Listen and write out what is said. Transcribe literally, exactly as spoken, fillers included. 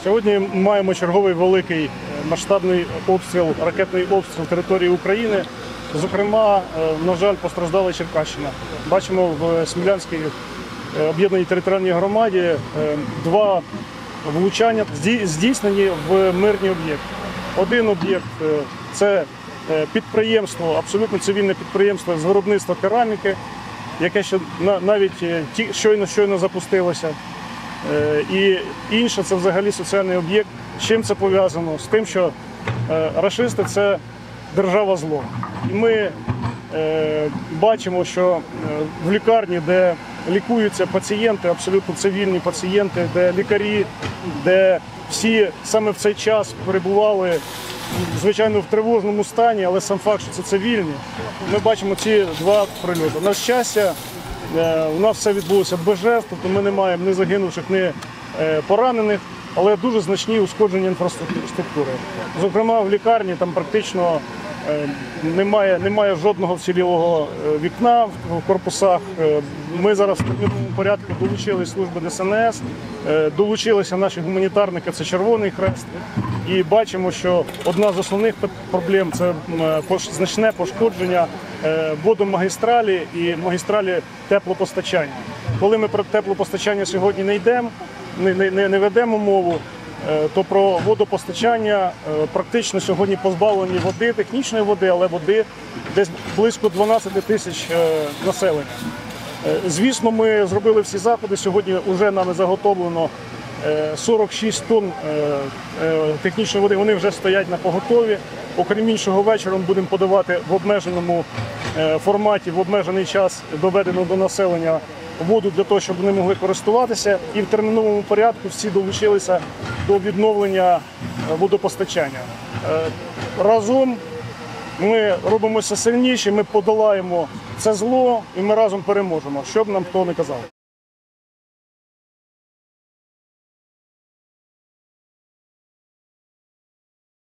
Сьогодні маємо черговий великий масштабний обстріл, ракетний обстріл території України. Зокрема, на жаль, постраждала Черкащина. Бачимо в Смілянській об'єднаній територіальній громаді два влучання здійснені в мирні об'єкти. Один об'єкт – це підприємство, абсолютно цивільне підприємство з виробництва кераміки, яке ще навіть щойно-щойно запустилося. І інше – це взагалі соціальний об'єкт. З чим це пов'язано? З тим, що рашисти – це держава зло. І ми е, бачимо, що в лікарні, де лікуються пацієнти, абсолютно цивільні пацієнти, де лікарі, де всі саме в цей час перебували, звичайно, в тривожному стані, але сам факт, що це цивільні, ми бачимо ці два прильоти. На щастя, е, у нас все відбулося без жертв, тобто ми не маємо ні загинувших, ні е, поранених, але дуже значні ушкодження інфраструктури. Зокрема, в лікарні там практично Немає, немає жодного вцілілого вікна в корпусах. Ми зараз в такому порядку долучили служби Де Ес Ен Ес, долучилися наші гуманітарники, це Червоний Хрест. І бачимо, що одна з основних проблем – це значне пошкодження водомагістралі і магістралі теплопостачання. Коли ми про теплопостачання сьогодні не йдемо, не, не, не ведемо мову, то про водопостачання практично сьогодні позбавлені води, технічної води, але води десь близько дванадцять тисяч населення. Звісно, ми зробили всі заходи. Сьогодні вже нами заготовлено сорок шість тонн технічної води, вони вже стоять на поготові. Окрім іншого, вечором будемо подавати в обмеженому форматі, в обмежений час доведено до населення воду для того, щоб вони могли користуватися. І в терміновому порядку всі долучилися до відновлення водопостачання. Разом ми робимося сильніші, ми подолаємо це зло і ми разом переможемо, що б нам хто не казав.